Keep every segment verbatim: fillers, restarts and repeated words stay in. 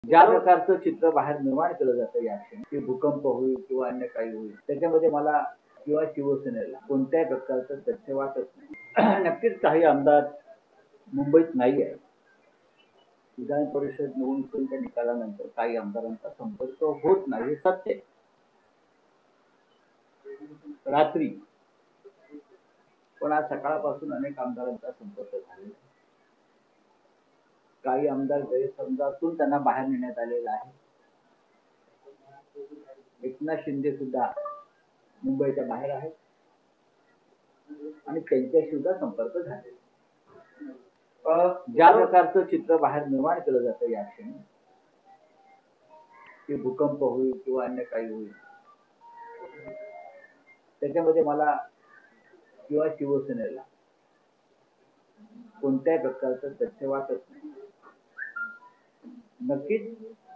ज्या प्रकारचं चित्र बाहेर निर्माण केलं जातं या क्षणी, की भूकंप होईल किंवा अन्य काही होईल, त्याच्यामध्ये मला किंवा शिवसेनेला कोणत्याही प्रकारचं तथ्य वाटत नाही. नक्कीच काही आमदार मुंबईत नाही आहे. विधान परिषद निवडणुकीच्या निकालानंतर काही आमदारांचा संपर्क होत नाही, हे सत्य. रात्री पण आज सकाळपासून अनेक आमदारांचा संपर्क झालेला. काही आमदार गैरसमजातून त्यांना बाहेर नेण्यात आलेला आहे. एकनाथ शिंदे सुद्धा मुंबईच्या बाहेर आहेत आणि त्यांच्याशी सुद्धा संपर्क झाले. ज्या प्रकारचं चित्र बाहेर निर्माण केलं जातं या क्षणी, की भूकंप होईल किंवा अन्य काही होईल, त्याच्यामध्ये मला किंवा शिवसेनेला कोणत्याही प्रकारचं तथ्य वाटत नाही. नक्कीच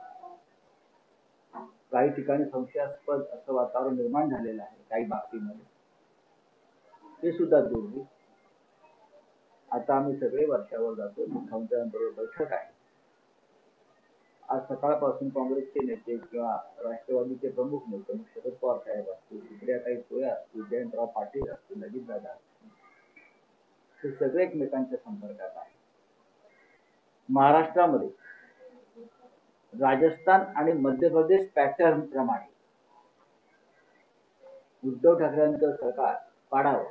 काही ठिकाणी संशयास्पद असं वातावरण निर्माण झालेलं आहे काही बाबतीमध्ये, ते सुद्धा दूर होईल. आता आम्ही सगळे वर्षावर जातो. मुख्यमंत्र्यांबरोबर बैठक आहे. आज सकाळपासून काँग्रेसचे नेते किंवा राष्ट्रवादीचे प्रमुख नेते शरद पवार साहेब असतील, दुसऱ्या काही सोया असतील, जयंतराव पाटील असतील, अजितदादा असतील, हे सगळे एकमेकांच्या संपर्कात आहे. महाराष्ट्रामध्ये राजस्थान आणि मध्य प्रदेश पॅटर्न प्रमाणे उद्धव ठाकरेंचं सरकार पाडावं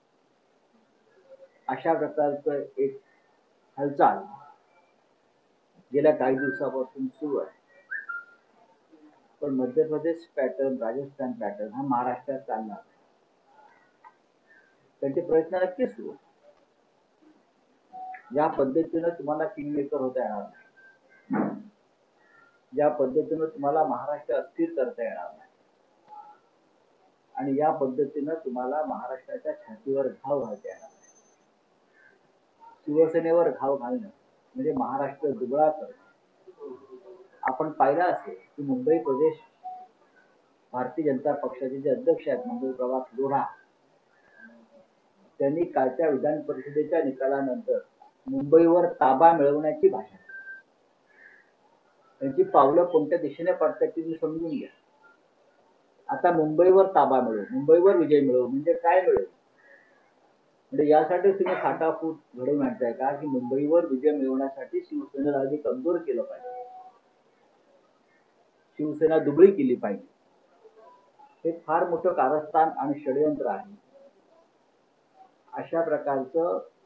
अशा प्रकारचं एक हालचाल गेल्या काही दिवसापासून सुरू आहे. पण मध्य प्रदेश पॅटर्न, राजस्थान पॅटर्न हा महाराष्ट्रात चालणार. त्यांचे प्रयत्न नक्कीच सुरू. ज्या पद्धतीनं तुम्हाला किंगमेकर होता येणार नाही, ज्या पद्धतीनं तुम्हाला महाराष्ट्र अस्थिर करता येणार नाही, आणि या पद्धतीनं तुम्हाला महाराष्ट्राच्या छातीवर घाव घालता येणार नाही. शिवसेनेवर घाव घालणं म्हणजे महाराष्ट्र दुबळा करणं. आपण पाहिलं असेल की मुंबई प्रदेश भारतीय जनता पक्षाचे जे अध्यक्ष आहेत मुंबई प्रभात लोढा, त्यांनी कालच्या विधान परिषदेच्या निकालानंतर मुंबईवर ताबा मिळवण्याची भाषा, त्यांची पावलं कोणत्या दिशेने पडतात ती समजून घ्या. आता मुंबईवर ताबा मिळवू, मुंबईवर विजय मिळवू म्हणजे काय मिळेल? म्हणजे यासाठी तुम्ही फाटाफूट घडवून आणताय का की मुंबईवर विजय मिळवण्यासाठी शिवसेनेला अधिक कमजोर केलं पाहिजे, शिवसेना दुबळी केली पाहिजे? हे फार मोठं कारस्थान आणि षडयंत्र आहे. अशा प्रकारचं